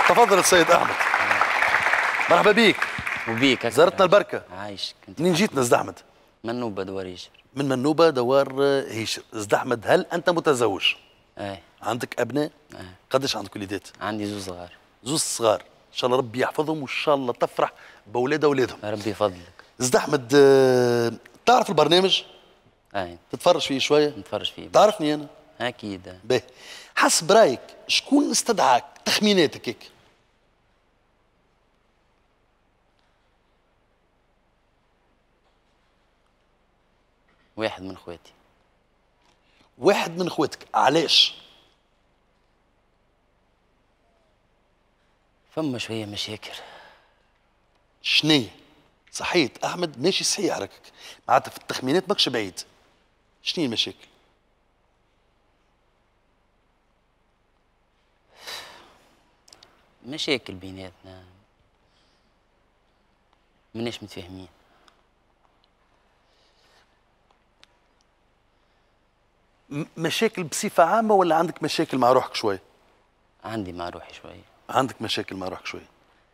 تفضل السيد احمد. مرحبا بيك. وبيك زارتنا البركه. عايش. منين جيتنا زد احمد؟ منوبه دوار هيشر. من منوبه دوار هيشر. زد احمد، هل انت متزوج؟ ايه. عندك ابناء؟ ايه. قديش عندك وليدات؟ عندي زوج صغار. زوج صغار، ان شاء الله ربي يحفظهم وان شاء الله تفرح باولاد اولادهم. ربي يفضلك. زد احمد، تعرف البرنامج؟ ايه. تتفرج فيه شويه؟ نتفرج فيه. تعرفني انا؟ اكيد. باهي، حسب رايك شكون استدعاك؟ تخميناتك هيك. واحد من اخواتي. واحد من اخواتك، علاش؟ فما شويه مشاكل. شنية؟ صحيت احمد، ماشي صحيح راكك، معناتها في التخمينات ماكش بعيد. شنية المشاكل؟ مشاكل بيناتنا، مناش متفاهمين. مشاكل بصفة عامة ولا عندك مشاكل مع روحك شوي؟ عندي مع روحي شوية. عندك مشاكل مع روحك شوي.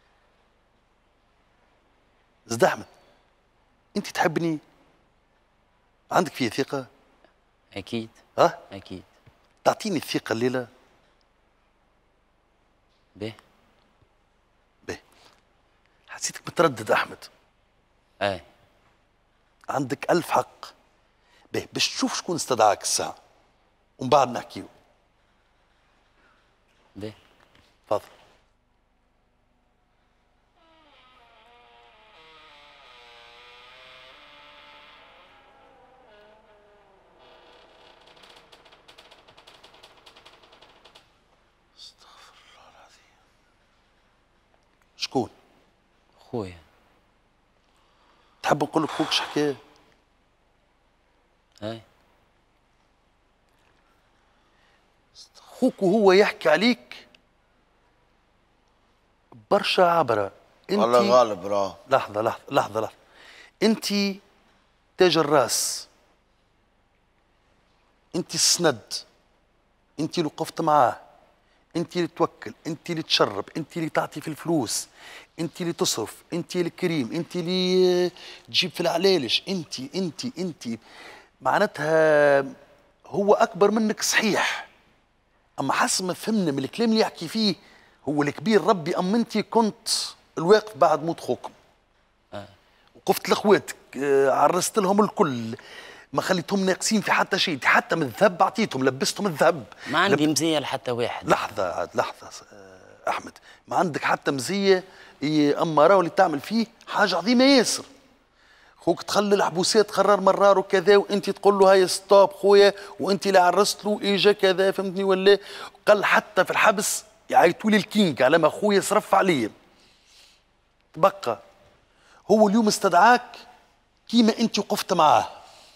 زد أحمد، أنت تحبني؟ عندك فيه ثقة؟ أكيد. ها؟ أكيد. تعطيني الثقة الليلة؟ به. به. حسيتك متردد أحمد. أي. عندك ألف حق. به، باش تشوف شكون استدعاك الساعة ومن بعد نحكيو. به. تفضل. استغفر الله العظيم. شكون؟ خويا. تحب نقول لك خوك حكاية؟ أي. خوك وهو يحكي عليك برشا عبرة. انت والله غالب راه. لحظة لحظة لحظة لحظة. انت تاج الراس، انت السند، انت اللي وقفت معاه، انت اللي توكل، انت اللي تشرب، انت اللي تعطي في الفلوس، انت اللي تصرف، انت الكريم، انت اللي تجيب في العلالش، انت معناتها هو اكبر منك صحيح، اما حسب ما فهمنا من الكلام اللي يحكي فيه هو الكبير ربي. اما انت كنت الواقف بعد موت خوكم، وقفت لاخواتك، عرست لهم الكل، ما خليتهم ناقصين في حتى شيء، حتى من الذهب اعطيتهم، لبستهم الذهب. ما عندي مزيه لحتى واحد. لحظه لحظه احمد، ما عندك حتى مزيه. اما راهو اللي تعمل فيه حاجه عظيمه ياسر. خوك تخلي الحبوسات قرار مرار وكذا، وانت تقول له هاي ستوب خويا، وانت اللي عرست له اجا كذا، فهمتني ولا؟ قال حتى في الحبس يعيطوا لي الكينج على ما خويا صرف عليا. تبقى هو اليوم استدعاك كيما انت وقفت معاه،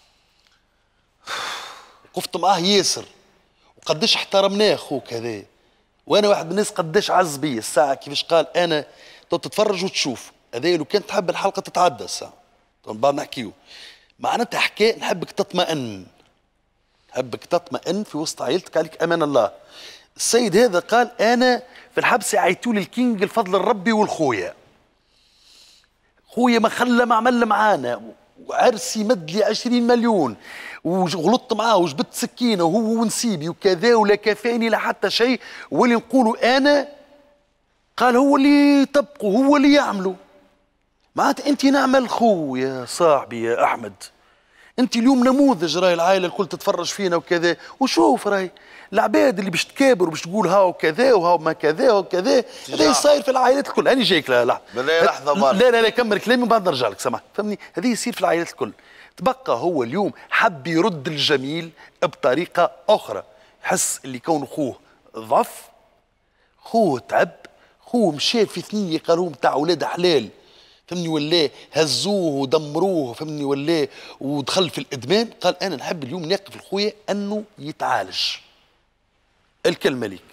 وقفت معاه ياسر، وقداش احترمناه خوك هذا. وانا واحد من الناس قداش عز بي الساعه، كيفاش قال انا تو تتفرج وتشوف هذا. لو كانت تحب الحلقه تتعدى الساعه بعد نحكيو. معناتها حكايه نحبك تطمئن، نحبك تطمئن في وسط عائلتك، عليك امان الله. السيد هذا قال انا في الحبس عيتوا لي الكينج الفضل الربي والخويا. خويا ما خلى ما عمل معانا، وعرسي مد لي 20 مليون، وغلطت معاه وجبت سكينه وهو ونسيبي وكذا، ولا كفاني لا حتى شيء، واللي نقولوا انا قال هو اللي يطبقوا هو اللي يعملوا. معناتها انت نعمل خو يا صاحبي يا احمد. انت اليوم نموذج، راهي العائله الكل تتفرج فينا وكذا، وشوف راهي العباد اللي باش تكابر وباش تقول هاو كذا وهاو ما كذا وكذا، هذا صاير في العائلات الكل. هاني جايك لحظه لحظه برا. لا كمل كلامي وبعد نرجع لك، سامح فهمني. هذه يصير في العائلات الكل. تبقى هو اليوم حب يرد الجميل بطريقه اخرى، يحس اللي كون خوه ضعف، خوه تعب، خوه مشى في ثنيه قالوا نتاع اولاد حلال، فهمني ولا؟ هزوه ودمروه، فهمني ولا؟ ودخل في الادمان. قال انا نحب اليوم ناقف الخويا انه يتعالج. الكلمه ليك.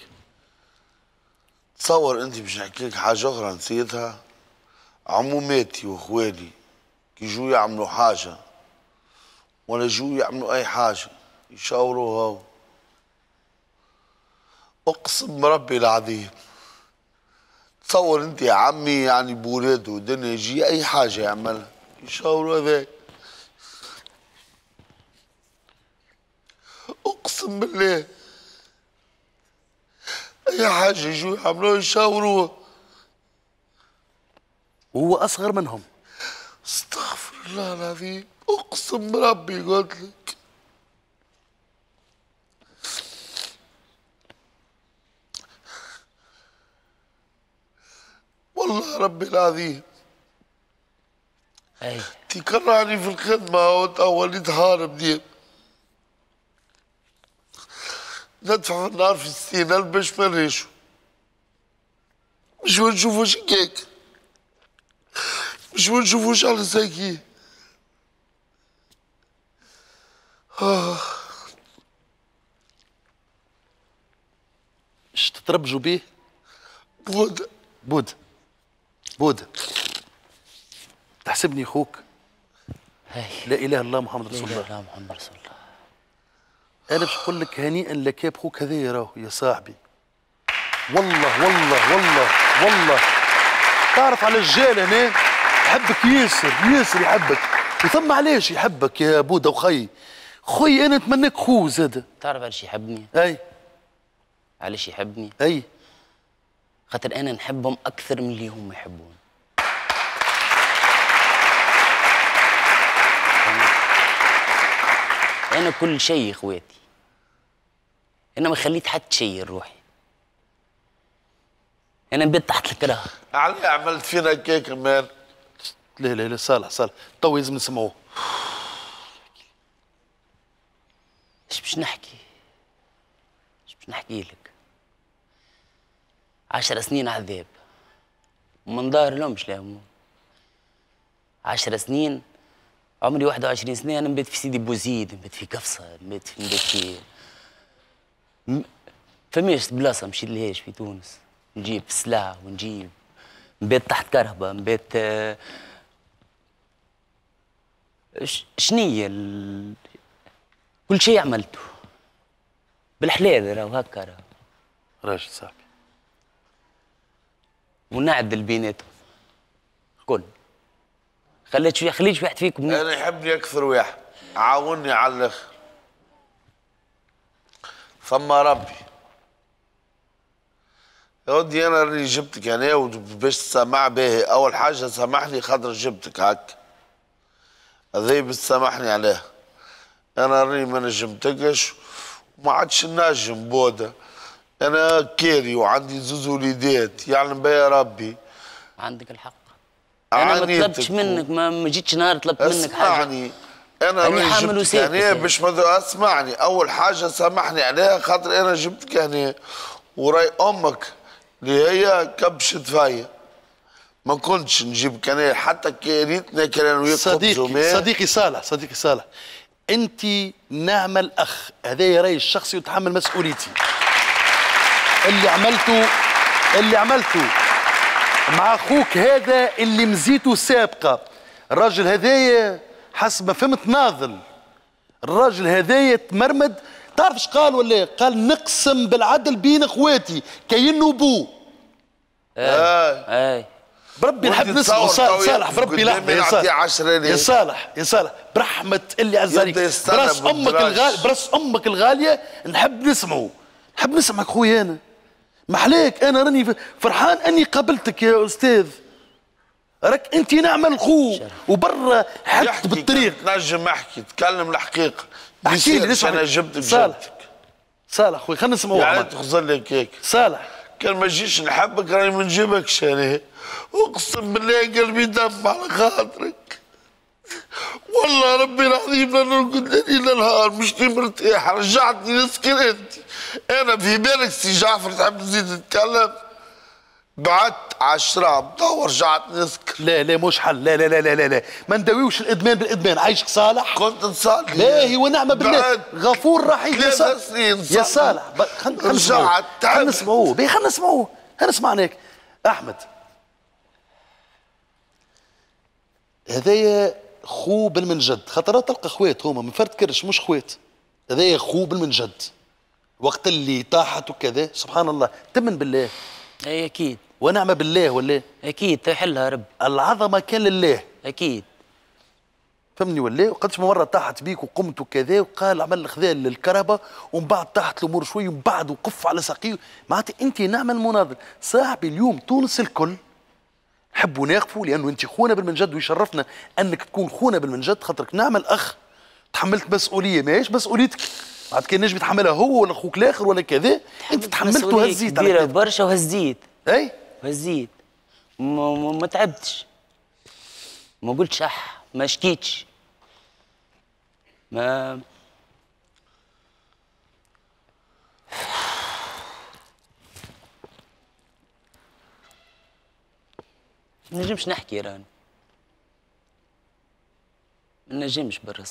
تصور انت باش نحكي لك حاجه اخرى نسيتها. عموماتي واخوالي كي يجوا يعملوا حاجه ولا يجوا يعملوا اي حاجه يشاوروا هاو. اقسم بربي العظيم تصور انت يا عمي يعني بولاده ودنيا يجي اي حاجه يعملها يشاوروا هذاك. اقسم بالله اي حاجه يجوا يعملوها يشاوروها. وهو اصغر منهم. استغفر الله العظيم، اقسم بربي قلت لك. والله ربي العظيم اي تكرهني في الخدمة وتأولي تهارب دير. ندفع في النار في 60,000 باش ما نريشو. مش ما نشوفوش هكاك، مش ما نشوفوش على ساكين. اش تتربجوا بيه؟ بودا بودا بودا تحسبني اخوك؟ هاي لا اله الا الله محمد لا رسول اله الله. الا الله محمد رسول الله. انا باش نقول لك هنيئا لك يا بخوك هذايا راهو يا صاحبي. والله والله والله والله تعرف على الرجال هنا يحبك ياسر ياسر يحبك، وثم علاش يحبك يا بودا وخي. خوي انا نتمناك خو زاد. تعرف علاش يحبني؟ اي علاش يحبني؟ اي خاطر انا نحبهم اكثر من اللي هم يحبون. انا كل شيء اخواتي، انا ما خليت حد شيء روحي، انا نبات تحت الكره. علي عملت فينا هكاك كمان. لا لا لا صالح صالح تو لازم نسمعوه. ايش باش نحكي؟ ايش باش نحكي لك؟ 10 سنين عذاب ومن ظاهر لهمش لهم. 10 سنين عمري 21 سنة. أنا نبات في سيدي بوزيد، نبات في قفصة، نبات في فماش بلاصة مشيت لهاش في تونس. نجيب سلاح ونجيب، نبات تحت كرهبة، نبات شنية كل شيء عملته بالحلال راهو هكا راهو. راجل صاحبي ونعدل بيناتهم كل. خليتش واحد فيكم انا يحبني اكثر واحد، عاوني على الاخر. ثم ربي يا ودي انا اللي جبتك انا باش تسمع به. اول حاجه سامحني خاطر جبتك هكا، هذي بتسامحني عليها. انا راني ما نجمتكش وما عادش نجم بودا. انا كيري وعندي زوز وليدات يعلم بيا ربي. عندك الحق. انا ما طلبتش منك، ما جيتش نهار طلبت منك حاجه. اسمعني انا راني جبتك هنا باش ما اسمعني. اول حاجه سامحني عليها خاطر انا جبتك هنا، وراي امك اللي هي كبشت فيا. ما كنتش نجيبك انا حتى كي ريت ناكل انا وياك صديقي صالح، صديقي صالح، انت نعم الاخ، هذا رايي الشخصي وتحمل مسؤوليتي. اللي عملته مع اخوك هذا اللي مزيته سابقه. الراجل هذايا حسب ما فهمت ناضل، الراجل هذايا تمرمد. تعرف ايش قال ولا؟ قال نقسم بالعدل بين اخواتي كأنه بو. اي بربي نحب نسمعه صالح، بربي لحظه يا صالح يا صالح يا صالح، برحمة اللي عز عليك، براس امك الغاليه، براس امك الغاليه، نحب نسمعه، نحب نسمعك خويا. انا محلاك، انا راني فرحان اني قابلتك يا استاذ. راك انت نعمل خو وبرا حتى بالطريق. نجم احكي، تكلم الحقيقه. احكي لي انا جبتك صالح. صالح خويا خلينا نسمعوه. يعني تخزر لي هيك صالح، كان ما جيش نحبك راني ما نجيبكش انا. اقسم بالله قلبي دم على خاطرك. والله ربي العظيم لا نرقد ليل نهار مش مرتاح. رجعتني نسكن انت. انا في بالك سي جعفر تحب تزيد تتكلم؟ بعدت على الشراب دور رجعت نسكر. لا لا مش حل، لا لا لا لا لا ما نداويوش الادمان بالادمان. عايشك صالح؟ كنت نصلي باهي ونعمة بالله، غفور رحيم يا صالح. 3 سنين يا صالح خلينا نسمعوه، خلينا نسمعوه باهي، خلينا نسمعوه، خلينا نسمعناك. احمد هذايا خو بالمنجد، خاطر تلقى اخوات هما من فرد كرش مش اخوات. هذايا خو بالمنجد، وقت اللي طاحت وكذا سبحان الله تمن بالله. اي اكيد ونعم بالله ولا؟ اكيد تحلها رب. العظمه كان لله. اكيد. فهمني ولا؟ وقدش مره طاحت بيك وقمت وكذا وقال عمل خذا للكربه ومن بعد طاحت الامور شوي ومن بعد وقف على ساقيه. معناتها انت نعم المناضل صاحبي. اليوم تونس الكل نحبوا ناقفوا لانه انت خونا بالمنجد ويشرفنا انك تكون خونا بالمنجد خاطرك نعم الاخ تحملت مسؤوليه ماهيش مسؤوليتك. بعد كان نجم يتحملها هو ولا اخوك الاخر ولا كذا، انت تحملت وهزيت كبيره برشا وهزيت. اي وهزيت ما تعبتش، ما قلتش ما شكيتش، ما نجمش نحكي راني، ما نجمش بالرسم.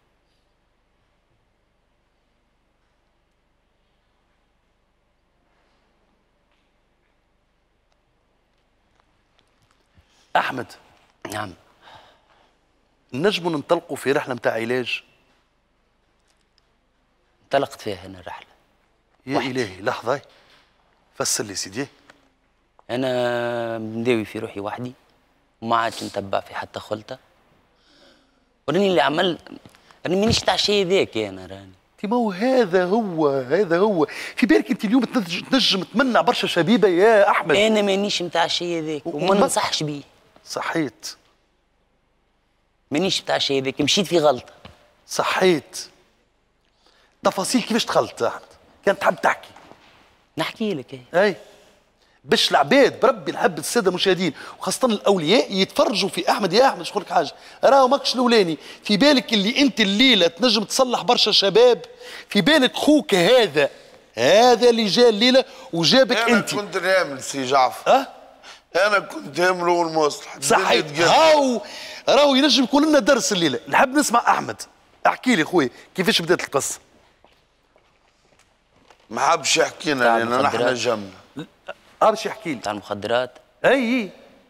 احمد. نعم. نجموا ننطلقوا في رحله نتاع علاج؟ انطلقت فيها انا الرحله. يا الهي لحظه فسر لي سيدي. انا مداوي في روحي وحدي وما عادش نتبع في حتى خلطه، وراني اللي عمل راني مانيش تاع شيء ذاك انا راني. ما هو هذا هو في بالك انت اليوم تنجم تمنع برشا شبيبه يا احمد. انا مانيش نتاع شيء ذاك وما ننصحش بيه. صحيت. مانيش نتاع شيء ذاك، مشيت في غلطه. صحيت. تفاصيل كيفاش دخلت يا احمد؟ كانت تحب تحكي. نحكي لك. اي باش العباد بربي نحب الساده المشاهدين وخاصه الاولياء يتفرجوا في احمد. يا احمد شغل لك حاجه، راهو ماكش الاولاني. في بالك اللي انت الليله تنجم تصلح برشا شباب. في بالك خوك هذا اللي جاء الليله وجابك انت. انا كنت نعمل سي جعفر. انا كنت نعمل والمصلح. صحيح. هاو راهو ينجم يكون لنا درس الليله. نحب نسمع احمد. احكي لي خويا كيفاش بدات القصه. ما حبش يحكي لنا لان نحن جنبنا. باش يحكي لي تاع المخدرات. اي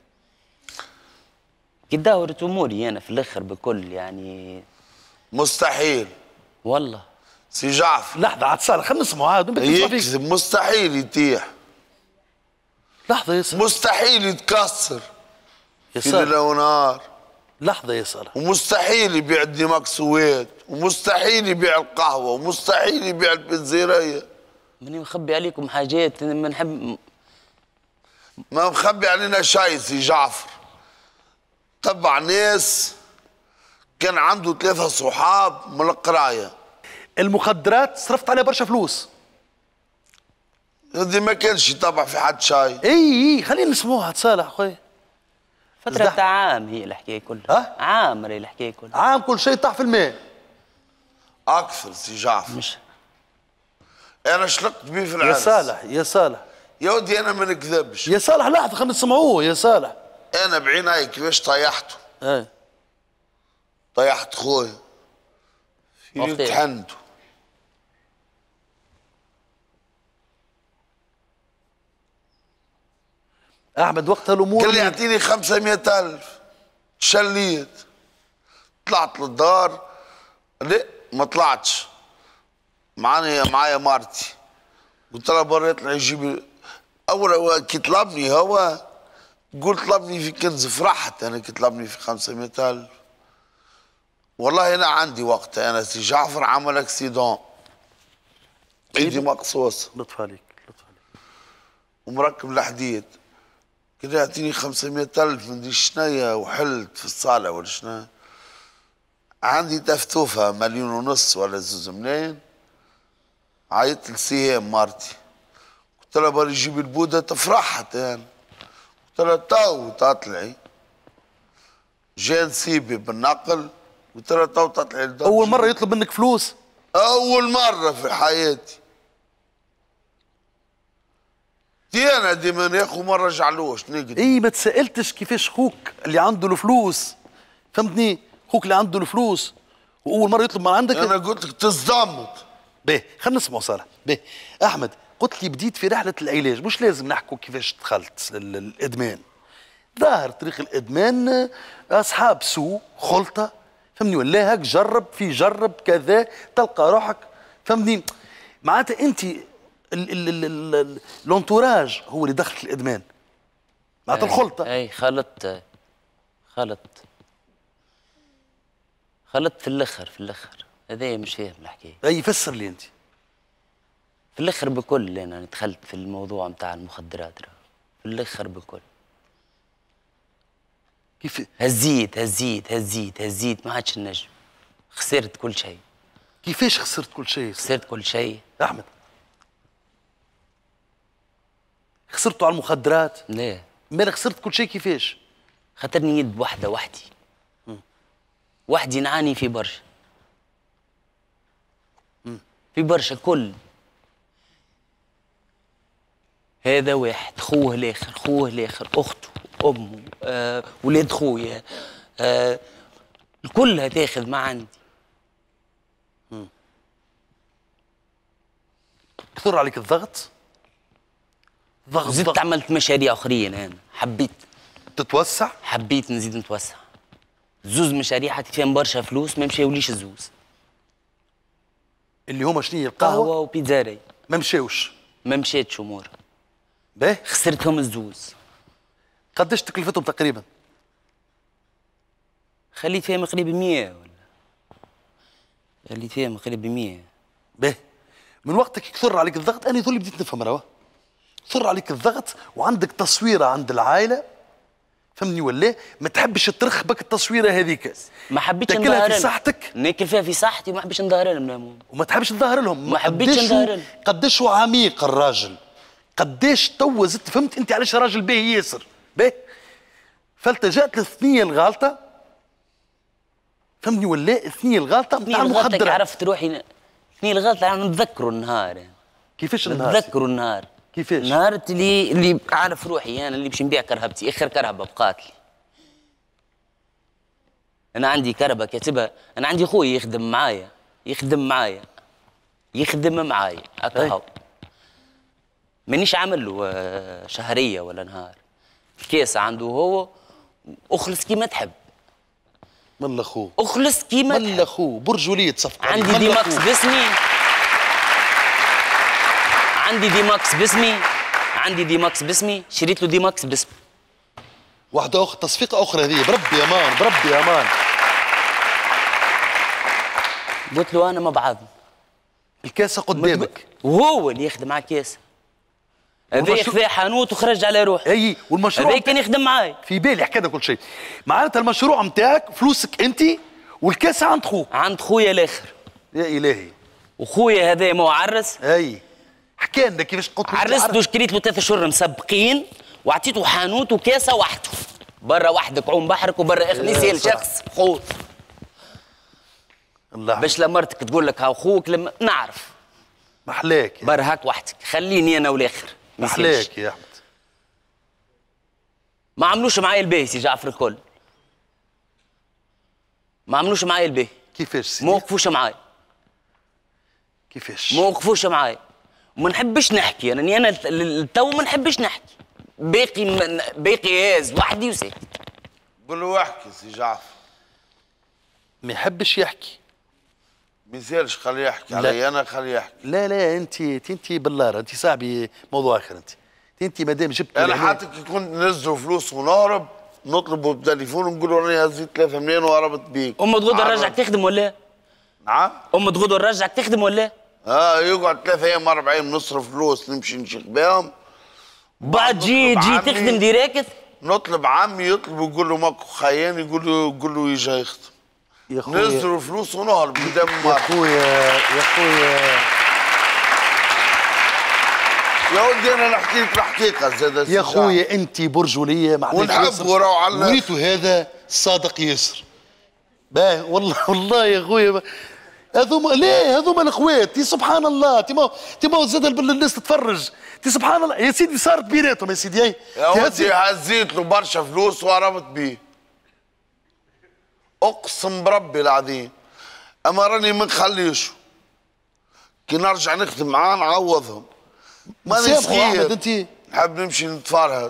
كي داورت اموري انا في الاخر بكل يعني. مستحيل والله سي جعفر. لحظه عاد صالح خلينا نسمعوا عاد. يكذب. مستحيل يتيح. لحظه يا صالح. مستحيل يتكسر يا في ليل ونهار. لحظه يا صالح. ومستحيل يبيع الدماغ سويد، ومستحيل يبيع القهوه، ومستحيل يبيع البنزيريه. ماني مخبي عليكم حاجات ما نحب. ما مخبي علينا شيء سي جعفر. تبع ناس كان عنده 3 صحاب من القرايه. المخدرات صرفت عليها برشا فلوس. هذه ما كانش يتبع في حد شيء. اي خلينا نسموها صالح خويا. فترة تاع عام هي الحكايه كلها. عام راهي الحكايه كلها. عام كل شيء طاح في الماء. اكثر سي جعفر. مش انا شلقت بيه في العرس. يا صالح يا ودي انا ما نكذبش. يا صالح لحظه خلينا نسمعوه يا صالح. انا بعيني كيفاش طيحته. اي طيحت خويا في ليلة حنته. احمد وقتها الامور قال لي اعطيني 500,000. شليت طلعت للدار. لا ما طلعتش. معايا مرتي. قلت لها برا يطلع يجيب. اول كي طلبني هو قلت طلبني في كنز. فرحت انا كي طلبني في 500,000. والله انا عندي وقت. انا سي جعفر عمل اكسيدون ايدي مقصوصه. لطف عليك لطف عليك. ومركب الحديد. كده يعطيني 500,000 من دي شنيا وحلت في الصاله ولا شنو. عندي تفتوفه 1.5 مليون ولا 2 ملايين. عيطت لسهام مرتي قلت لها بري جيب البوده. تفرحت يعني. قلت لها تو تطلعي. جا نسيبي بالنقل. قلت لها تو تطلعي الدار. اول مره يطلب منك فلوس. اول مره في حياتي. انا ديما ناخذ ما نرجعلوش نقدر. اي ما تسالتش كيفاش خوك اللي عنده الفلوس. فهمتني؟ خوك اللي عنده الفلوس واول مره يطلب من عندك. انا قلت لك تصدمت. باهي خلينا نسمعوا صالح. باهي احمد قلت لي بديت في رحله العلاج. مش لازم نحكوا كيفاش دخلت الادمان. ظاهر طريق الادمان اصحاب سوء خلطه. فهمني ولا هاك جرب كذا تلقى روحك. فهمني معناتها انت الانتوراج هو اللي دخلك الادمان. معناتها الخلطه. اي خلطت في الاخر هذايا مش فاهم الحكايه. اي فسر لي انت. في الاخر بكل انا دخلت في الموضوع نتاع المخدرات في الاخر بكل. كيف هزيت ما عادش نجم. خسرت كل شيء. كيفاش خسرت كل شيء؟ خسرت كل شيء احمد. خسرتوا على المخدرات؟ ليه؟ مالك خسرت كل شيء كيفاش؟ خاطرني يد وحدي وحدي نعاني في برشا كل هذا واحد خوه الاخر اخته امه ولاد خويا الكل تاخذ ما عندي. كثر عليك الضغط؟ زدت عملت مشاريع اخرين انا تتوسع؟ حبيت نزيد نتوسع. زوز مشاريع حطيت فيهم برشا فلوس ما مشاوليش الزوز. اللي هما شنو؟ قهوه وبيتزاري ما مشاوش. ما مشاتش امور. باهي خسرتهم الزوز. قداش تكلفتهم تقريبا؟ خليت فيهم قريب 100 ولا خليت فيهم قريب 100. باهي من وقتك كثر عليك الضغط انا ذولي بديت نفهم راه. كثر عليك الضغط وعندك تصويره عند العائله فهمني ولا ما تحبش ترخبك التصويره هذيك. ما حبيتش تاكلها نظهر في صحتك. ناكل فيها في صحتي وما حبيتش نظهر لهم. وما تحبش تظهر لهم. ما حبيتش نظهر لهم. قداش هو عميق الراجل. قداش توا زدت فهمت انت علاش راجل باهي ياسر. باهي فالتجأت للثنيه الغالطه فهمني ولا الثنيه الغالطه نتاع المخدرات. عرفت روحي الثنيه الغالطه انا نتذكروا النهار. كيفاش النهار؟ نتذكروا النهار. كيفاش؟ النهار اللي عارف روحي انا اللي باش نبيع كرهبتي اخر كرهبه بقات لي. انا عندي كرهبه كاتبها انا عندي خويا يخدم معايا هكا هو. مانيش عامل له شهريه ولا نهار. الكاس عنده هو اخلص كيما تحب. من اخوه اخلص كيما من اخوه برجوليه صفقه. عندي دي ماكس باسمي شريت له دي ماكس باسمي. واحده اخرى تصفيقه اخرى هذه بربي امان قلت له انا مع بعضنا. الكاسه قدامك وهو اللي يخدم على الكاسه. هذا يخفى حانوت وخرج على روحه. اي والمشروع هذا كان يخدم معاي. في بالي حكينا كل شيء. معناتها المشروع نتاعك فلوسك انت والكاسه عند خوك. عند خويا الاخر. يا الهي. وخويا هذا معرس. اي حكى لنا كيفاش قلت له. عرسته شكريت له 3 شهور مسبقين واعطيته حانوت وكاسه وحده. برا وحدك عوم بحرك وبرا اخ نسال شخص خوت. الله باش لمرتك تقول لك ها خوك لما نعرف. محلاك برا هاك وحدك خليني انا والاخر. محلاك يا احمد. ما عملوش معايا الباهي سي جعفر الكل. ما عملوش معايا الباهي. كيفاش سيدي؟ ما وقفوش معايا. كيفاش؟ ما وقفوش معايا. وما نحبش نحكي انا التو ما نحبش نحكي. باقي هاز وحدي وساكت. قول له احكي سي جعفر. ما يحبش يحكي. ما يسالش خليه يحكي علي انا خليه يحكي. لا انت باللار انت صاحبي موضوع اخر انت مادام جبت انا حتى كي كنت ننزلوا فلوس ونهرب نطلبوا بالتليفون ونقولوا راني هزيت 3 ملايين وهربت بيك. ام تغدو نرجعك تخدم ولا؟ نعم؟ ام تغدو نرجعك تخدم ولا؟ يقعد 3 ايام 4 ايام نصرف فلوس نمشي نشيخ بهم. بعد جي تخدم ديراكت؟ نطلب عمي يطلب يقول له ماكو خيان يقول له يجي يخدم. يا خويا نزلوا فلوس ونهرب قدام يا خويا يا ودي انا نحكي لك الحقيقه زاد يا خويا انت برجوليه ونحبوا راهو على وريتو هذا صادق ياسر. باه والله يا خويا هذوما الاخوات سبحان الله تيما زاد الناس تتفرج سبحان الله يا سيدي صارت بيناتهم يا سيدي. يا ودي هزيت له برشا فلوس وهربت بيه اقسم بربي العظيم. اما راني ما نخليش كي نرجع نخدم معاه نعوضهم. ماني صغير انت نحب نمشي نتفرهد.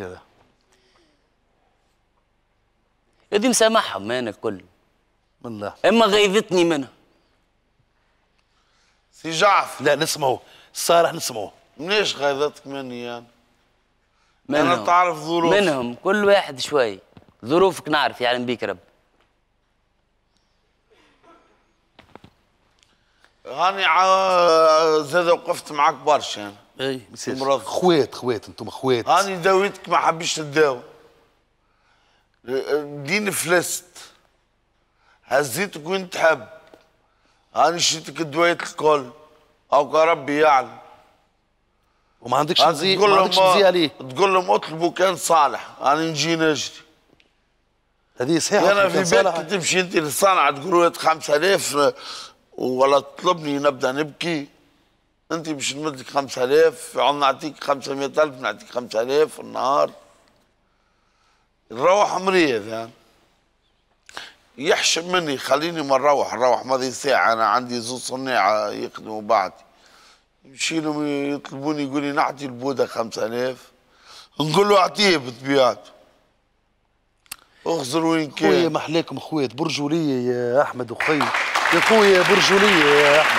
يدي مسامحهم انا الكل والله. اما غيظتني منها. سي جعفر لا نسمعوه الصالح نسمعوه. منيش غيظتك مني يعني؟ انا تعرف ظروف منهم كل واحد شوي. ظروفك نعرف يعلم بيك رب. هاني زاد وقفت معاك برشا يعني. اي مرض. خوات انتم خوات. هاني داويتك ما حبيش تداوي. دين فلست. هزيتك وين تحب. هاني شريتك الدوايات الكل. او كربي يعلم. وما عندكش مزي ما عندكش مزي عليه. تقول لهم اطلبوا كان صالح، انا نجي نجري. هذه صحيحه. انا في بيتك تمشي انت للصانعه تقول له 5000 ولا تطلبني نبدا نبكي. انت باش نمد لك 5000 نعطيك 500000 نعطيك 5000 في النهار. نروح مريض يعني. يحشم مني خليني ما نروح ماضي ساعه انا عندي زوج صناعه يخدموا بعدي. يمشي لهم يطلبوني يقول لي نعطي البوده 5000 نقول له اعطيه بطبيعته. اخزر وين كان. خويا محلاكم خوات برجوليه يا احمد وخي يا خويا برجوليه يا احمد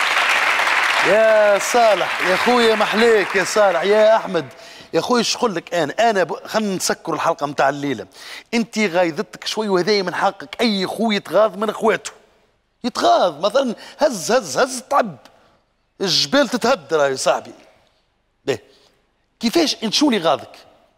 يا صالح يا خويا محلاك يا صالح يا احمد يا خويا ايش نقول لك انا خلينا نسكر الحلقه نتاع الليله. انت غايضتك شوي وهذايا من حقك اي خويا يتغاض من اخواته. يتغاض مثلا هز تعب الجبال تتهد راهي صاحبي. ليه كيفاش انت شو اللي غاضك؟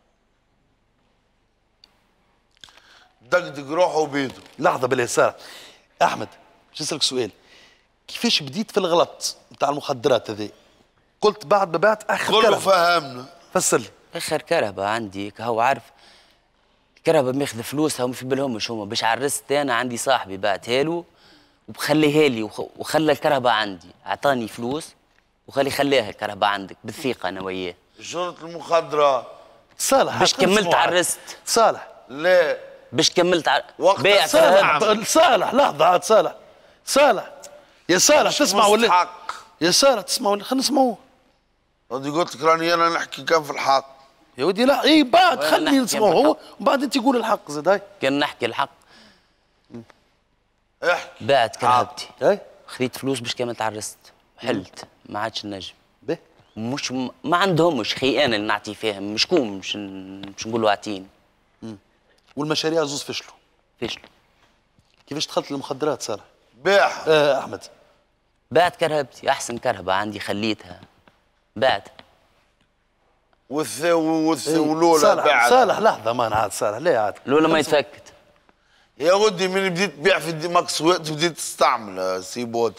دقدق روحه وبيده. لحظه باليسار احمد باش نسالك سؤال. كيفاش بديت في الغلط نتاع المخدرات هذه؟ قلت بعد ما بعت اخر كله كرهبه. فهمنا. فسر لي. اخر كرهبه عندي هو عارف الكرهبه ماخذ فلوسها وما في بالهمش هما باش عرست انا عندي صاحبي بعتها له وبخليها لي وخلى الكرهبه عندي اعطاني فلوس وخلي خليها الكرهبه عندك بالثقه انا وياه. جرة المخدرات صالح باش كملت عرست. صالح لا باش كملت وقت صالح لحظه عاد صالح يا صالح تسمع ولا يا صالح تسمع ولا خلينا نسمعوه. ودي قلت لك راني انا نحكي كان في الحق يا ودي. لا اي بعد خليني نسمعوه هو وبعد انت قول الحق زاد. هاي كان نحكي الحق. احكي. بعت كرهبتي اي خذيت فلوس باش كملت عرست حلت ما عادش نجم. به مش ما عندهمش خي انا اللي نعطي فيهم مشكون مش نقول له اعطيني. والمشاريع زوز فشلوا. كيفاش دخلت للمخدرات صالح؟ بيع احمد بعت كرهبتي احسن كرهبه عندي خليتها بعت. ولولا بعد. صالح لحظه ما عاد صالح لا عاد لولا ما يتفكت. يا ودي من بديت تبيع في الدماغ وقت بديت تستعمل سيبود.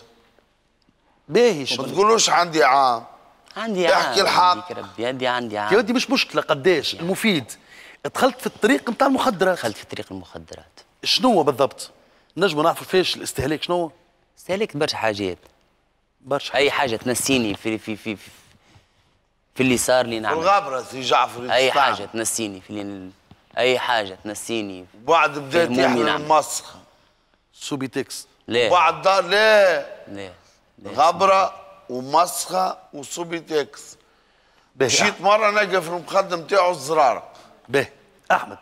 باهي ما تقولوش عندي عام. عندي احكي الحق. ربي عندي عام. يا ودي مش مشكله قداش المفيد. دخلت في الطريق نتاع المخدرات. دخلت في طريق المخدرات. شنو بالضبط؟ نجموا نعرفوا فيش الاستهلاك شنو؟ استهلكت برشا حاجات. برشا اي حاجه تنسيني في اللي صار لي نعمل. الغابره سي جعفر. اي حاجه تنسيني اي حاجه تنسيني. بعد بدات يحمل المسخ. سوبيتكس. لا بعد دار لا لا غبره ومسخه وسوبيتكس. مشيت مره نلقى في المخدم نتاعو الزراره. باهي احمد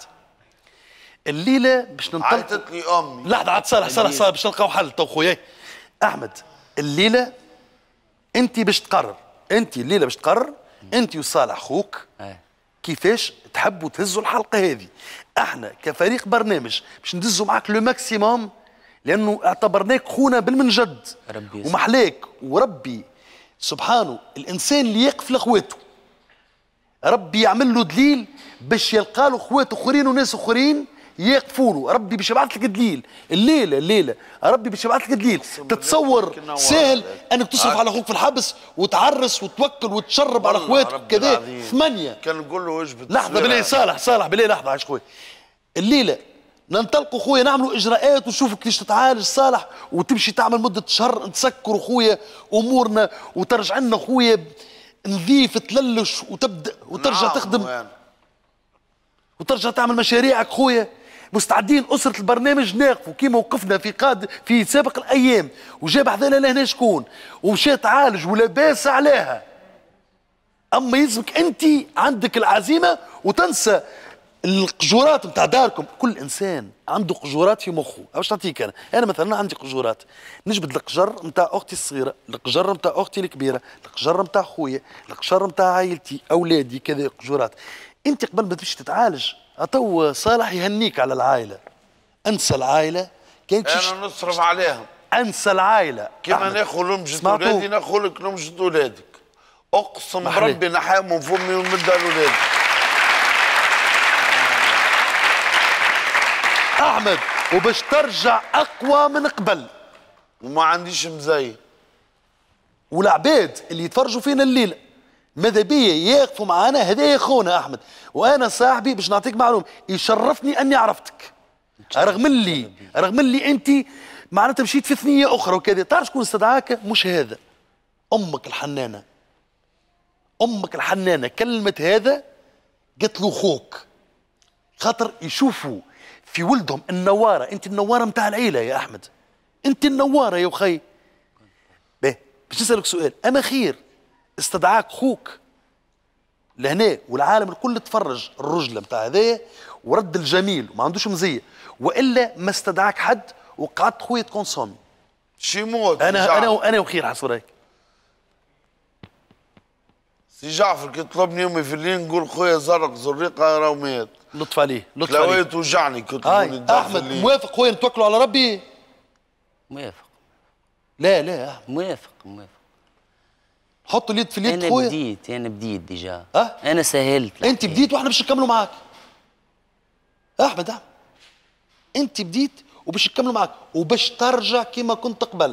الليله باش ننطلق. عيطت لي امي. لحظه عاد صالح باش نلقاو حل تو خويا. احمد الليله انت باش تقرر الليله باش تقرر انت وصالح خوك كيفاش تحبوا تهزوا الحلقه هذه. احنا كفريق برنامج باش ندزوا معاك لو ماكسيموم لانه اعتبرناك خونا بالمنجد ومحلاك وربي سبحانه الانسان اللي يقف لاخواته ربي يعمل له دليل باش يلقى له اخوات اخرين وناس اخرين يقفوا له. ربي باش يبعث لك دليل الليله ربي باش يبعث لك دليل. تتصور سهل انك تصرف على اخوك في الحبس وتعرس وتوكل وتشرب على اخواتك كذا 8 كان نقول له وجبه. لحظه بالله صالح بالله لحظه عايش خويا. الليله ننطلقوا خويا نعملوا اجراءات ونشوفوا كيفاش تتعالج صالح وتمشي تعمل مده شهر نسكروا خويا امورنا وترجع لنا خويا نظيف تللش وتبدا وترجع تخدم وترجع تعمل مشاريعك خويا. مستعدين اسره البرنامج ناقفوا كيما وقفنا في سابق الايام وجاب حذانا لهنا شكون ومشى تعالج ولاباس عليها. اما يلزمك انت عندك العزيمه وتنسى القجورات نتاع داركم. كل انسان عنده قجورات في مخه. واش نعطيك انا مثلا عندي قجورات نجبد القجر نتاع اختي الصغيره، القجر نتاع اختي الكبيره، القجر نتاع خويا، القجر نتاع عائلتي اولادي كذا قجورات. انت قبل ما تمشي تتعالج تو صالح يهنيك على العائله. انسى العائله كان انا نصرف عليهم. انسى العائله كما ناخذ لمجة ولادي ناخذ لك لمجة ولادك. اقسم بربي نحيا من فمي ونمدها لولادي. احمد وباش ترجع اقوى من قبل. وما عنديش مزايا. والعباد اللي يتفرجوا فينا الليله ماذا بيا يقفوا معانا، هذا خونا احمد. وانا صاحبي باش نعطيك معلومه، يشرفني اني عرفتك رغم اللي انت معناتها مشيت في ثنيه اخرى وكذا. تعرف شكون استدعاك؟ مش هذا، امك الحنانه. امك الحنانه كلمه هذا قالت له خوك، خاطر يشوفوا في ولدهم النواره. انت النواره متاع العيله يا احمد، انت النواره يا اخي. باهي باش نسالك سؤال، اما خير استدعاك خوك لهنا والعالم الكل تفرج الرجله متاع هذايا ورد الجميل وما عندوش مزيه، والا ما استدعاك حد وقعدت خويا تكونسومي شي موت. انا وخير حسب رايك. سي جعفر كي طلبني يومي في الليل نقول خويا زرق زريقه راه مات. لطف عليه لطف عليه. كلاوي توجعني كنت هاي احمد موافق خويا نتوكلوا على ربي؟ موافق. لا لا احمد موافق. حطوا اليد في اليد خويا. انا بديت ديجا. انا سهلت. انت بديت واحنا باش نكملوا معاك. احمد انت بديت وباش نكملوا معاك وباش ترجع كما كنت قبل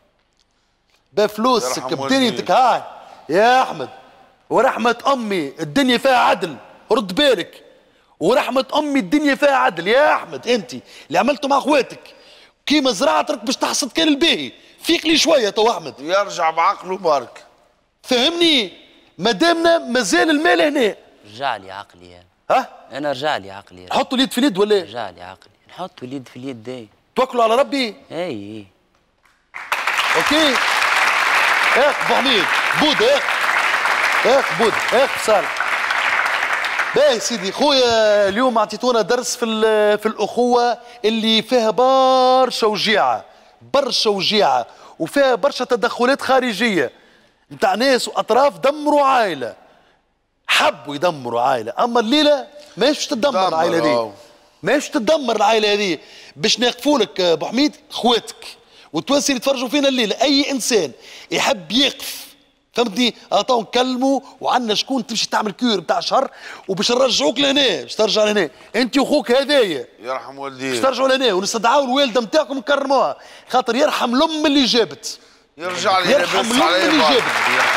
بفلوسك بدنيتك. هاي يا احمد ورحمة امي الدنيا فيها عدل، رد بالك. ورحمة امي الدنيا فيها عدل يا احمد. انت اللي عملته مع اخواتك كيما زرعتك باش تحصد كان الباهي. فيق لي شويه تو احمد. يرجع بعقله بارك. فهمني مادامنا مازال المال هنا. رجع لي عقلي انا رجع لي عقلي. نحطوا اليد في اليد ولا؟ رجع لي عقلي. نحطوا اليد في اليد داي. توكلوا على ربي. اي اوكي. بو حميد بودا بود صالح. باهي سيدي خويا اليوم اعطيتونا درس في الاخوه اللي فيها برشا وجيعه وفيها برشا تدخلات خارجيه نتاع ناس واطراف دمروا عائله، حبوا يدمروا عائله. اما الليله ماهيش تدمر العائله دي، ماهيش تدمر العائله هذه. باش نقفوا لك ابو حميد خواتك والتوانسه اللي يتفرجوا فينا الليله، اي انسان يحب يقف فهمتني تو نكلموا وعندنا شكون تمشي تعمل كور بتاع شهر وباش نرجعوك لهنا، باش ترجع لهنا انت وخوك هذايا يرحم والديك، باش ترجعوا لهنا ونستدعوا الوالده نتاعكم نكرموها خاطر يرحم الام اللي جابت. يرجع لي يرحم الام اللي جابت.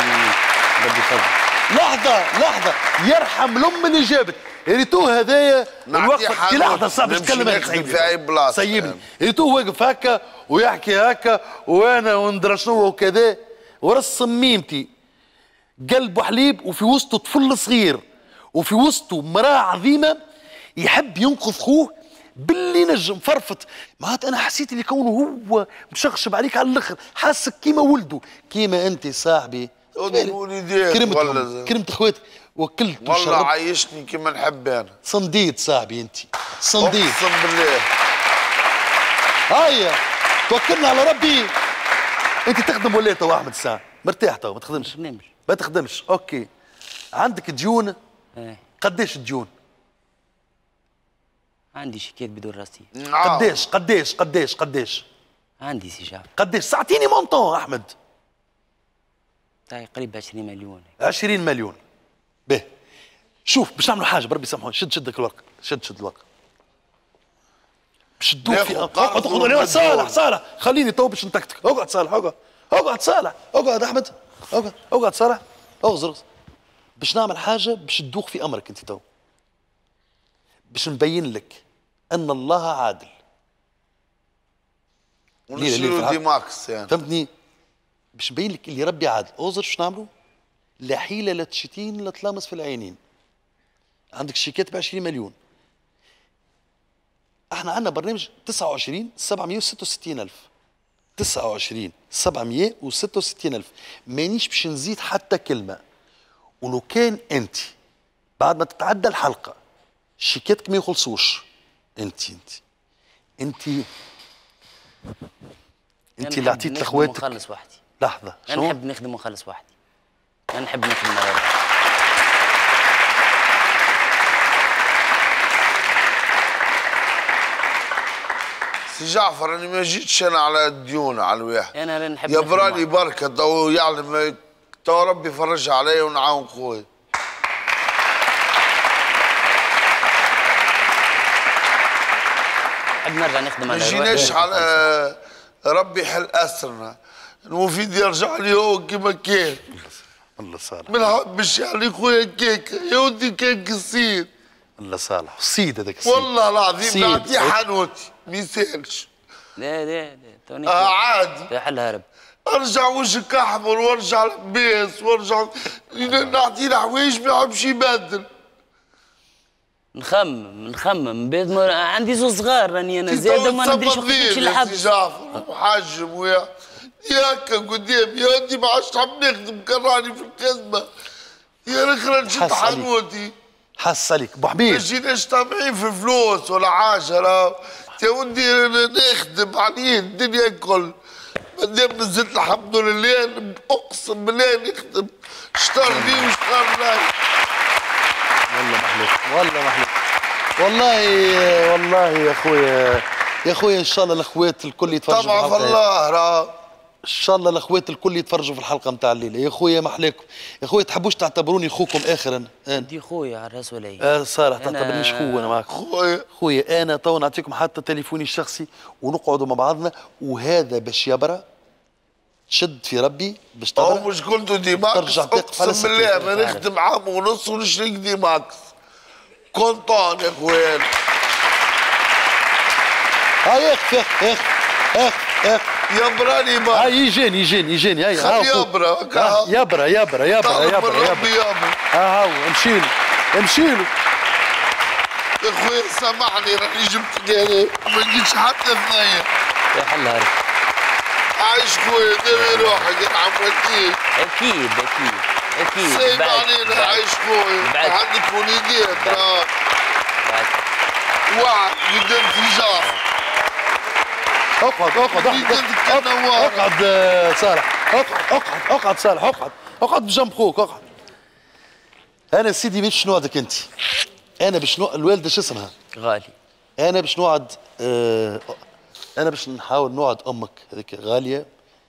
لحظه يرحم الام اللي جابت. ريتوه هذايا الوقت لحظه صعب تكلم سيبني. ريتوه واقف هكا ويحكي هكا وانا وندرى شنو وكذا ورسم ميمتي قلبه حليب وفي وسطه طفل صغير وفي وسطه مراه عظيمه يحب ينقذ خوه باللي نجم فرفط. معناتها انا حسيت اللي كونه هو مشخشب عليك على الاخر، حاسك كيما ولده كيما انت صاحبي. كرمت اخواتك وكلت والله عايشني كيما نحب انا. صنديد صاحبي انت صنديد اقسم بالله. هيا توكلنا على ربي. انت تخدم ولا تو احمد الساعه؟ مرتاح تو ما تخدمش؟ ما تخدمش. اوكي. عندك ديون؟ قداش الديون؟ عندي شيكات بدون رصيد. قداش؟ عندي سي جعفر. قداش؟ ساعتيني مونطون احمد. طيب قريب 20 مليون. 20 مليون. به شوف باش نعملوا حاجه بربي سامحوني. شد الورقه. شد الورقه. باش تدوق في اقعد. صالح خليني تو باش نتكتك. اقعد صالح اقعد احمد اقعد صالح اغزر. باش نعمل حاجه باش تدوق في امرك انت تو، باش نبين لك ان الله عادل. ونشيلوا ديماكس يعني فهمتني؟ باش نبين لك اللي ربي عادل. اغزر شو نعملوا؟ لا حيله لا تشتين لا تلامس في العينين. عندك شيكات ب 20 مليون. احنا عندنا برنامج 29,766,000. 29,766,000. مانيش باش نزيد حتى كلمه. ولو كان انت بعد ما تتعدى الحلقه شيكاتك ما يخلصوش، انت اللي عطيت لاخواتك. نخلص وحدي. لحظه انا نحب نخدم ونخلص وحدي. انا نحب نخدم مع سي جعفر انا ما جيتش انا على الديون على الواحد. انا نحب يا براني بركه تو يعلم تو ربي يفرجها عليا ونعاون خويا. نحب نرجع نخدم على ما جيناش على ربي يحل اسرنا. المفيد يرجع لي هو كما كان. الله صالح. ما نحبش يعني خويا كيك يا ودي كان قصير. الله صالح السيد هذاك السيد. والله العظيم نعطيه حانوتي ما يسالش. لا توني عادي. حل هرب. ارجع وجهك احمر وارجع لباس وارجع نعطيه حوايج ما يحبش يبدل. نخمم عندي زوز صغار راني انا زاد ما ندريش وقت نمشي للحبس. سي جعفر محجم ويا هكا قدام يا ودي ما عادش نحب نخدم كراني في الخدمه يا رخرة نشد حانوتي. حس عليك ابو حميد. ما جيناش طامعين في فلوس ولا حاجه راه يا ودي نخدم عليه الدنيا الكل. مادام نزلت الحمد لله اقسم بالله نخدم شطر لي وشطر لي. والله محلوك والله محلوك والله يا خويا يا خويا ان شاء الله الاخوات الكل يتفرجوا في الحلقه. طبعا الله راه ان شاء الله الاخوات الكل يتفرجوا في الحلقه نتاع الليله. يا خويا محلاكم يا خويا تحبوش تعتبروني خوكم اخرا. انت خويا على الراس ولا صالح تعتبرنيش خو انا معك خويا انا تو نعطيكم حتى تليفوني الشخصي ونقعدوا مع بعضنا وهذا باش يبرى تشد في ربي باش تبرى. أو مش كنتوا ديماكس اقسم بالله ما نخدم عام ونص ونشريك ديماكس. كونطون يا خويا. هاي اخ يا براني ما هاي يجيني هاي خلي يبرى يبرى هاو امشيلو يا خويا سامحني راني جبت لي ما نجيش حتى ثنية. يا حل هرب. عايش خويا ديري روحك يا عمرتي. اكيد سيب علينا عايش خويا عندك وليدات راه وعد قدام تجار. اقعد صالح اقعد صالح اقعد بجنب خوك اقعد. انا سيدي مش نوعدك انت. انا باش الوالده شو اسمها؟ غالي. انا باش نوعد انا باش نحاول نوعد امك هذيك غاليه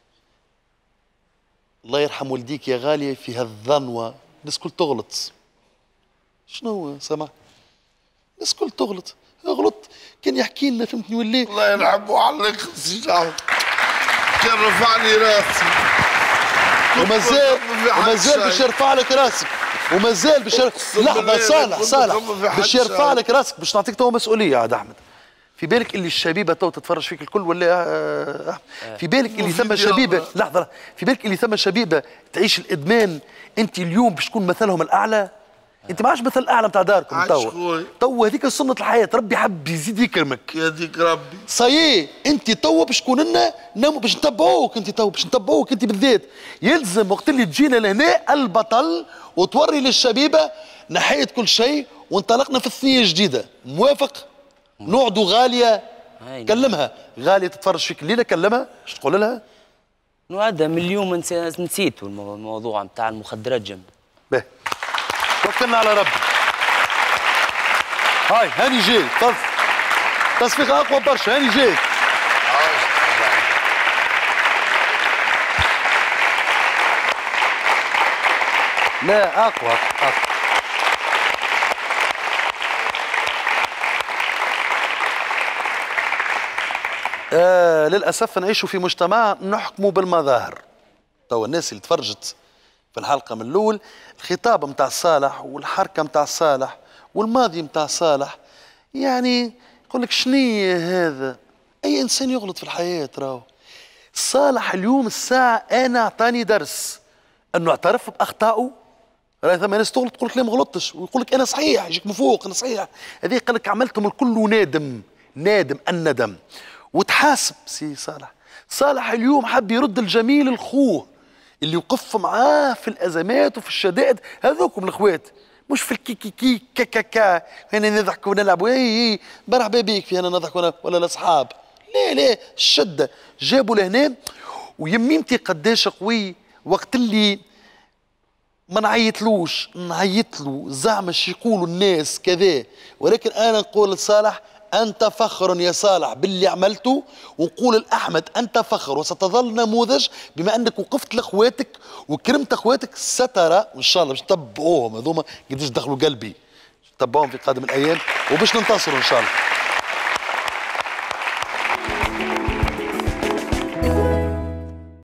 الله يرحم والديك يا غاليه في هالظنوه. الناس كل تغلط. شنو سامع؟ الناس كل تغلط. غلط كان يحكي لنا فهمتني ولا الله يرحمه عليك سي جعفر كان رفع لي راسي ومازال باش يرفع لك راسك ومازال باش لحظه صالح باش يرفع لك راسك باش نعطيك تو مسؤوليه عاد احمد. في بالك اللي الشبيبه تو تتفرج فيك الكل ولا في بالك اللي ثم شبيبه لحظه في بالك اللي ثم شبيبه تعيش الادمان انت اليوم باش تكون مثلهم الاعلى. انت ما عادش مثل الاعلى نتاع داركم تو هذيك سنه الحياه. ربي حب يزيد يكرمك يا ديك ربي. صايي انت تو باش تكون لنا باش نتبعوك انت تو باش نتبعوك انت بالذات. يلزم وقت اللي تجينا لهنا البطل وتوري للشبيبه نحية كل شيء وانطلقنا في الثنيه جديده. موافق؟ نقعدوا غاليه كلمها غاليه تتفرج فيك الليله كلمها ايش تقول لها؟ نوعدها من اليوم نسيتوا الموضوع نتاع المخدرات جنب. باهي توكلنا على ربي. هاي هاني جاي تصفيق اقوى برشا. هاني جاي لا اقوى. للاسف نعيش في مجتمع نحكم بالمظاهر. تو الناس اللي تفرجت في الحلقه من الاول الخطاب نتاع صالح والحركه نتاع صالح والماضي نتاع صالح يعني يقول لك شنية هذا؟ اي انسان يغلط في الحياه راهو. صالح اليوم الساعه انا اعطاني درس انه اعترف باخطائه. راه ثم ناس تغلط تقول لك لا ما غلطتش ويقول لك انا صحيح يجيك من فوق انا صحيح. هذه قال لك عملتهم الكل نادم الندم وتحاسب. سي صالح اليوم حب يرد الجميل لخوه اللي يوقف معاه في الازمات وفي الشدائد. هذوكم الاخوات مش في الكي كا هنا نضحك ونلعب اي مرحبا بيك في هنا نضحك ولا الاصحاب. لا الشده جابوا لهنا. ويميمتي قداش قوي وقت اللي ما نعيط له زعما يقولوا الناس كذا. ولكن انا نقول لصالح أنت فخر يا صالح باللي عملته، ونقول لأحمد أنت فخر وستظل نموذج بما أنك وقفت لأخواتك وكرمت أخواتك. سترى وإن شاء الله باش تتبعوهم هذوما قداش دخلوا قلبي، تتبعوهم في قادم الأيام وباش ننتصروا إن شاء الله.